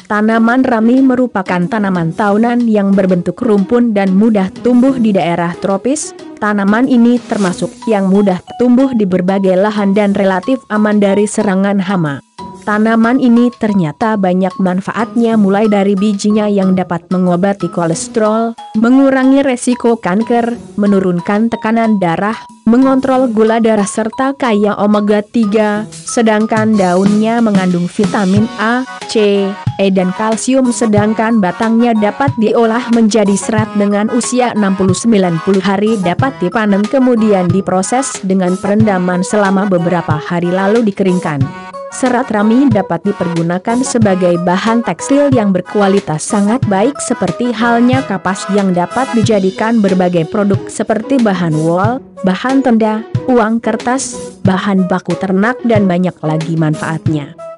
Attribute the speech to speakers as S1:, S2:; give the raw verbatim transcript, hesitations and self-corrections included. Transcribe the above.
S1: Tanaman rami merupakan tanaman tahunan yang berbentuk rumpun dan mudah tumbuh di daerah tropis. Tanaman ini termasuk yang mudah tumbuh di berbagai lahan dan relatif aman dari serangan hama. Tanaman ini ternyata banyak manfaatnya, mulai dari bijinya yang dapat mengobati kolesterol, mengurangi resiko kanker, menurunkan tekanan darah, mengontrol gula darah serta kaya omega tiga, sedangkan daunnya mengandung vitamin A, C, E dan kalsium, sedangkan batangnya dapat diolah menjadi serat dengan usia enam puluh sampai sembilan puluh hari, dapat dipanen kemudian diproses dengan perendaman selama beberapa hari lalu dikeringkan. Serat rami dapat dipergunakan sebagai bahan tekstil yang berkualitas sangat baik, seperti halnya kapas yang dapat dijadikan berbagai produk seperti bahan wol, bahan tenda, uang kertas, bahan baku ternak dan banyak lagi manfaatnya.